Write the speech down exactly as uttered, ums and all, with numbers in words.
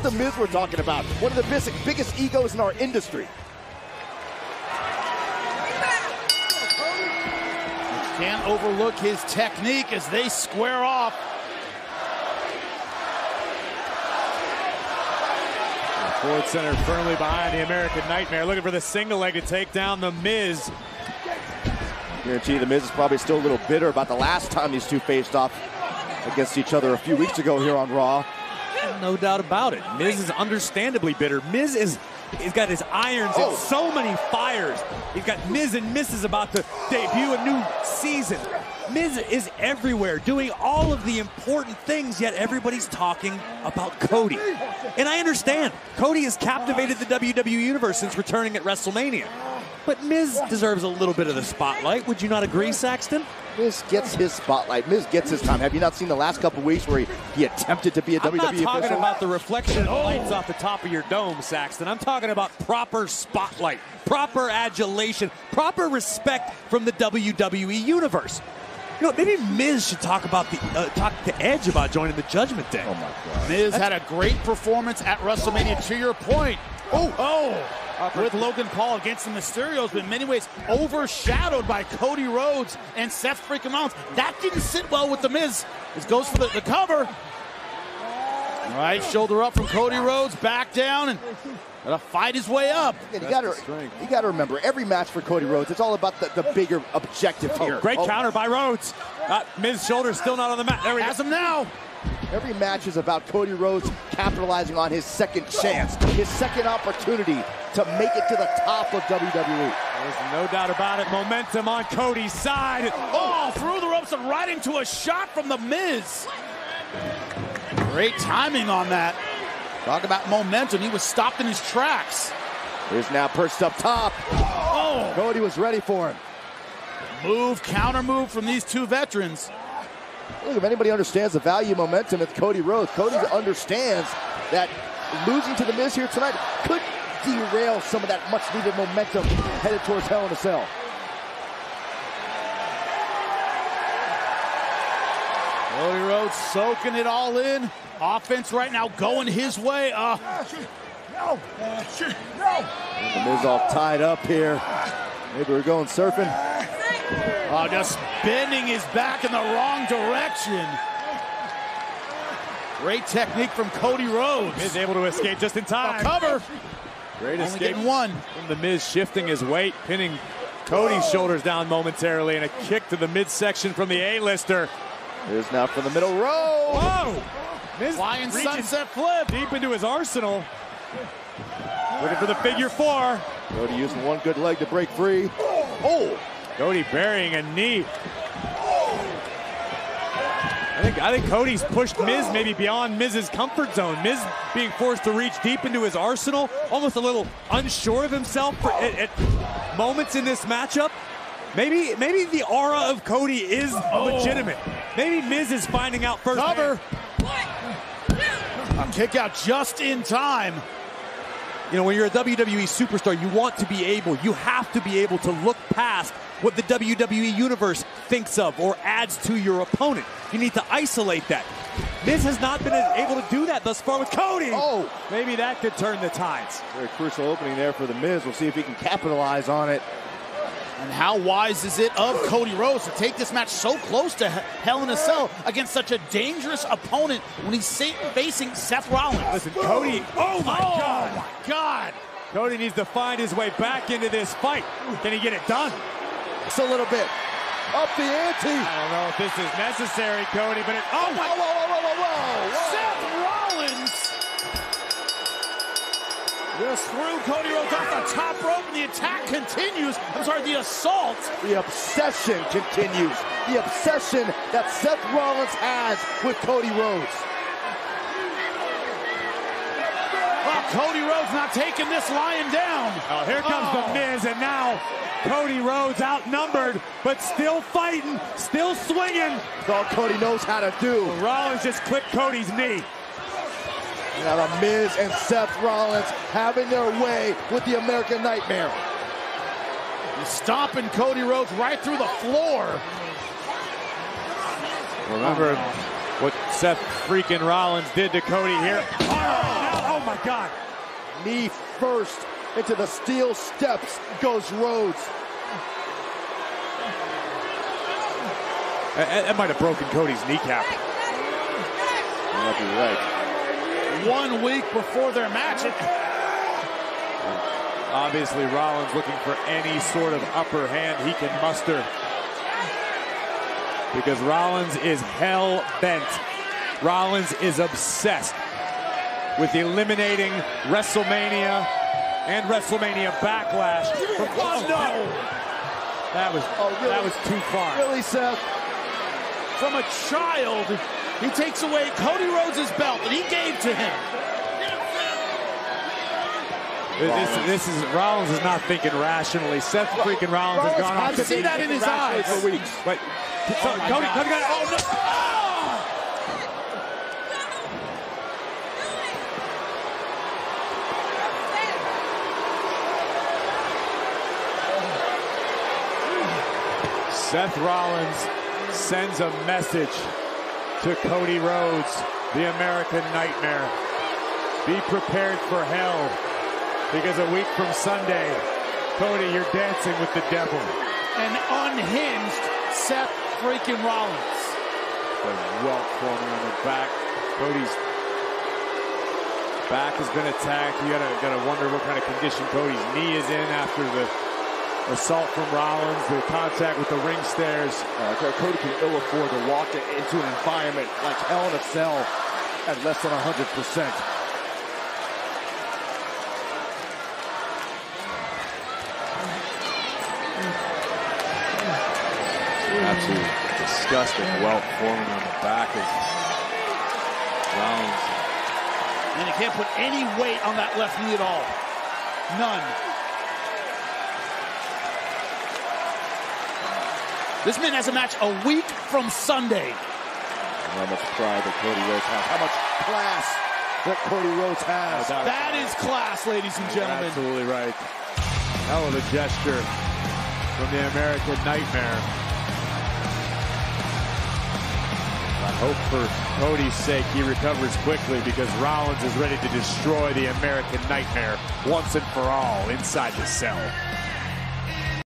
the Miz we're talking about. One of the biggest, biggest egos in our industry. Can't overlook his technique as they square off. Ford Center firmly behind the American Nightmare, looking for the single leg to take down the Miz. I guarantee the Miz is probably still a little bitter about the last time these two faced off against each other a few weeks ago here on Raw. No doubt about it. Miz is understandably bitter. Miz is, he's got his irons oh. in so many fires. He's got Miz and Misses about to debut a new season. Miz is everywhere, doing all of the important things, yet everybody's talking about Cody. And I understand. Cody has captivated the W W E Universe since returning at WrestleMania. But Miz deserves a little bit of the spotlight. Would you not agree, Saxton? Miz gets his spotlight. Miz gets his time. Have you not seen the last couple weeks where he, he attempted to be a I'm W W E not talking official? about the reflection of the lights off the top of your dome, Saxton. I'm talking about proper spotlight, proper adulation, proper respect from the W W E Universe. You know, maybe Miz should talk about the uh, talk to Edge about joining the Judgment Day. Oh my God! Miz That's... had a great performance at WrestleMania. To your point, oh, oh, uh, with Logan Paul against the Mysterios, but in many ways overshadowed by Cody Rhodes and Seth freaking Rollins. That didn't sit well with the Miz. This goes for the, the cover. All right, shoulder up from Cody Rhodes, back down, and gotta fight his way up. And you gotta, you gotta remember, every match for Cody Rhodes, it's all about the, the bigger objective here. Oh, great oh. counter by Rhodes. Uh, Miz shoulder still not on the mat. There he has him now. Every match is about Cody Rhodes capitalizing on his second chance, his second opportunity to make it to the top of W W E. There's no doubt about it. Momentum on Cody's side. Oh, through the ropes and right into a shot from the Miz. Great timing on that. Talk about momentum. He was stopped in his tracks. He's now perched up top. Oh! Cody was ready for him. Move, counter move from these two veterans. Look, if anybody understands the value of momentum, it's Cody Rhodes. Cody understands that losing to the Miz here tonight could derail some of that much-needed momentum headed towards Hell in a Cell. Cody Rhodes soaking it all in. Offense right now going his way. Uh, no, no. The Miz all tied up here. Maybe we're going surfing. Oh, just bending his back in the wrong direction. Great technique from Cody Rhodes. Miz able to escape just in time. A cover. Great Only escape. getting one. From the Miz shifting his weight, pinning Cody's shoulders down momentarily, and a kick to the midsection from the A-lister. Here's now from the middle row. Whoa! Miz Flying sunset flip. Deep into his arsenal. Looking for the figure four. Cody using one good leg to break free. Oh! Cody burying a knee. I think I think Cody's pushed Miz maybe beyond Miz's comfort zone. Miz being forced to reach deep into his arsenal, almost a little unsure of himself for, at, at moments in this matchup. Maybe maybe the aura of Cody is oh. legitimate. Maybe Miz is finding out first. Cover. A kick out just in time. You know, when you're a W W E superstar, you want to be able, you have to be able to look past what the W W E Universe thinks of or adds to your opponent. You need to isolate that. Miz has not been able to do that thus far with Cody. Oh, maybe that could turn the tides. Very crucial opening there for the Miz. We'll see if he can capitalize on it. And how wise is it of Cody Rhodes to take this match so close to Hell in a Cell against such a dangerous opponent when he's facing Seth Rollins? Listen, Cody, oh my oh God. my God. Cody needs to find his way back into this fight. Can he get it done? Just a little bit. Up the ante. I don't know if this is necessary, Cody, but it, oh my. Whoa, whoa, whoa, whoa, whoa, whoa. Seth Rollins just threw Cody Rhodes off the top rope, and the attack continues. I'm sorry, the assault. The obsession continues. The obsession that Seth Rollins has with Cody Rhodes. Well, Cody Rhodes not taking this lying down. Oh, here comes oh. the Miz, and now Cody Rhodes outnumbered, but still fighting, still swinging. That's all Cody knows how to do. Rollins just clipped Cody's knee. Now the Miz and Seth Rollins having their way with the American Nightmare. He's stomping Cody Rhodes right through the floor. Remember what Seth freaking Rollins did to Cody here. Oh, now, oh God. Knee first into the steel steps goes Rhodes. That, that might have broken Cody's kneecap. You might be right. One week before their match. It... Obviously, Rollins looking for any sort of upper hand he can muster. Because Rollins is hell-bent. Rollins is obsessed with eliminating WrestleMania and WrestleMania Backlash. From, oh, no! That was, oh, really? That was too far. Really, Seth? From a child, he takes away Cody Rhodes' belt that he gave to him. This, this is Rollins is not thinking rationally. Seth freaking Rollins, Rollins has gone off. I see that in his eyes for weeks. Wait, so, oh Cody, Cody got it. Oh no! Oh. Seth Rollins sends a message to Cody Rhodes, the American Nightmare. Be prepared for hell. Because a week from Sunday, Cody, you're dancing with the devil. An unhinged Seth freaking Rollins. The welt forming on the back. Cody's back has been attacked. You gotta gotta wonder what kind of condition Cody's knee is in after the assault from Rollins, the contact with the ring stairs. Uh, Cody can ill afford to walk into an environment like Hell in a Cell at less than one hundred percent. Absolutely disgusting welt forming on the back of Rollins. And he can't put any weight on that left knee at all. None. This man has a match a week from Sunday. How much pride that Cody Rhodes has. How much class that Cody Rhodes has. That is class, ladies and gentlemen. You're absolutely right. Hell of a gesture from the American Nightmare. I hope for Cody's sake he recovers quickly, because Rollins is ready to destroy the American Nightmare once and for all inside the cell.